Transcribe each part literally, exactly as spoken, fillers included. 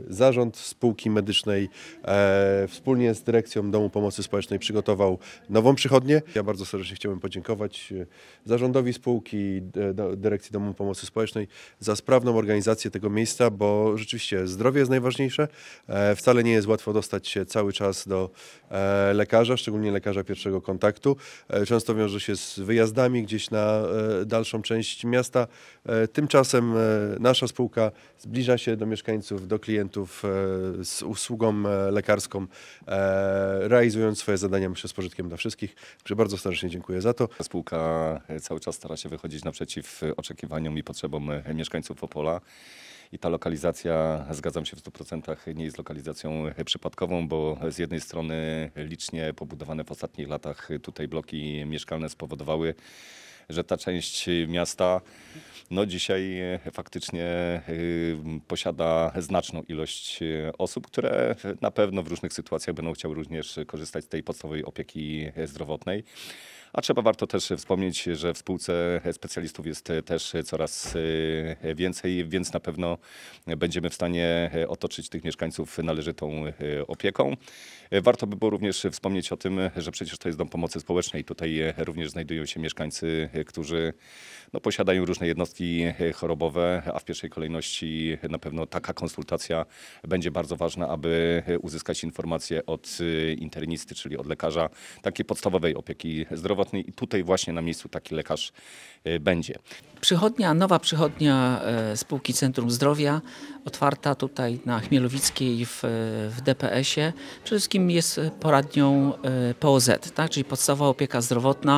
Zarząd spółki medycznej e, wspólnie z dyrekcją Domu Pomocy Społecznej przygotował nową przychodnię. Ja bardzo serdecznie chciałbym podziękować zarządowi spółki, do, dyrekcji Domu Pomocy Społecznej za sprawną organizację tego miejsca, bo rzeczywiście zdrowie jest najważniejsze. E, wcale nie jest łatwo dostać się cały czas do e, lekarza, szczególnie lekarza pierwszego kontaktu. E, często wiąże się z wyjazdami gdzieś na e, dalszą część miasta. E, tymczasem e, nasza spółka zbliża się do mieszkańców, do klientów e, z usługą e, lekarską, e, realizując swoje zadania, myślę, z pożytkiem dla wszystkich. Także bardzo serdecznie dziękuję za to. Spółka cały czas stara się wychodzić naprzeciw oczekiwaniom i potrzebom mieszkańców Opola. I ta lokalizacja, zgadzam się w stu procentach, nie jest lokalizacją przypadkową, bo z jednej strony licznie pobudowane w ostatnich latach tutaj bloki mieszkalne spowodowały, że ta część miasta no dzisiaj faktycznie posiada znaczną ilość osób, które na pewno w różnych sytuacjach będą chciały również korzystać z tej podstawowej opieki zdrowotnej. A trzeba warto też wspomnieć, że w spółce specjalistów jest też coraz więcej, więc na pewno będziemy w stanie otoczyć tych mieszkańców należytą opieką. Warto by było również wspomnieć o tym, że przecież to jest Dom Pomocy Społecznej. Tutaj również znajdują się mieszkańcy, którzy no, posiadają różne jednostki chorobowe, a w pierwszej kolejności na pewno taka konsultacja będzie bardzo ważna, aby uzyskać informacje od internisty, czyli od lekarza takiej podstawowej opieki zdrowotnej. I tutaj właśnie na miejscu taki lekarz będzie. Przychodnia, nowa przychodnia spółki Centrum Zdrowia, otwarta tutaj na Chmielowickiej w, w D P S-ie. Przede wszystkim jest poradnią P O Z, tak? Czyli podstawowa opieka zdrowotna.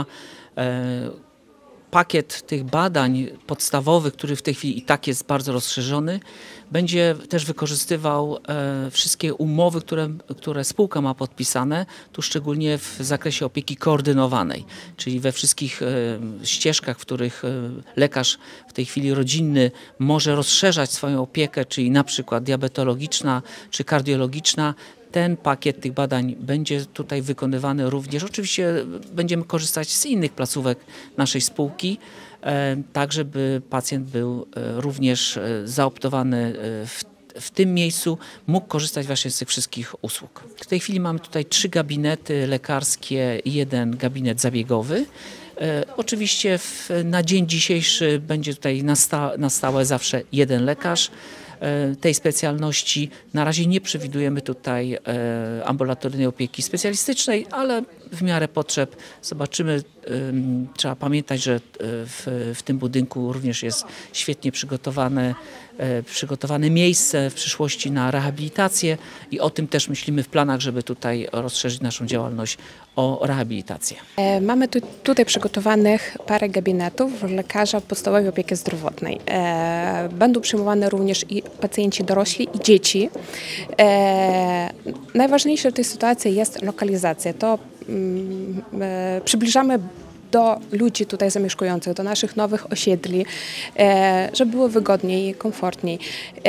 Pakiet tych badań podstawowych, który w tej chwili i tak jest bardzo rozszerzony, będzie też wykorzystywał e, wszystkie umowy, które, które spółka ma podpisane, tu szczególnie w zakresie opieki koordynowanej, czyli we wszystkich e, ścieżkach, w których e, lekarz w tej chwili rodzinny może rozszerzać swoją opiekę, czyli na przykład diabetologiczna czy kardiologiczna. Ten pakiet tych badań będzie tutaj wykonywany również. Oczywiście będziemy korzystać z innych placówek naszej spółki, tak żeby pacjent był również zaoptowany w, w tym miejscu, mógł korzystać właśnie z tych wszystkich usług. W tej chwili mamy tutaj trzy gabinety lekarskie i jeden gabinet zabiegowy. Oczywiście w, na dzień dzisiejszy będzie tutaj na, sta, na stałe zawsze jeden lekarz tej specjalności. Na razie nie przewidujemy tutaj ambulatoryjnej opieki specjalistycznej, ale w miarę potrzeb zobaczymy. Trzeba pamiętać, że w, w tym budynku również jest świetnie przygotowane, przygotowane miejsce w przyszłości na rehabilitację i o tym też myślimy w planach, żeby tutaj rozszerzyć naszą działalność o rehabilitację. Mamy tu, tutaj przygotowanych parę gabinetów lekarza podstawowej opieki zdrowotnej. Będą przyjmowane również i pacjenci dorośli i dzieci. Najważniejsze w tej sytuacji jest lokalizacja. To mm, przybliżamy do ludzi tutaj zamieszkujących, do naszych nowych osiedli, żeby było wygodniej, komfortniej.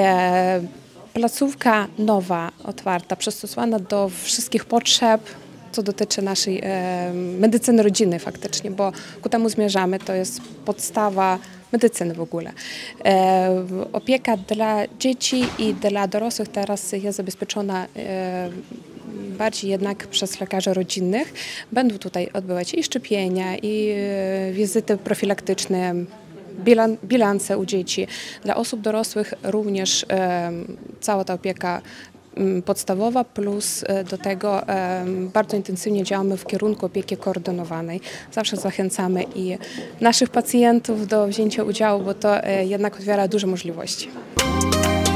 Placówka nowa, otwarta, przystosowana do wszystkich potrzeb, co dotyczy naszej e, medycyny rodzinnej faktycznie, bo ku temu zmierzamy, to jest podstawa medycyny w ogóle. E, opieka dla dzieci i dla dorosłych teraz jest zabezpieczona e, bardziej jednak przez lekarzy rodzinnych. Będą tutaj odbywać i szczepienia, i e, wizyty profilaktyczne, bilan, bilanse u dzieci. Dla osób dorosłych również e, cała ta opieka podstawowa, plus do tego bardzo intensywnie działamy w kierunku opieki koordynowanej. Zawsze zachęcamy i naszych pacjentów do wzięcia udziału, bo to jednak otwiera duże możliwości.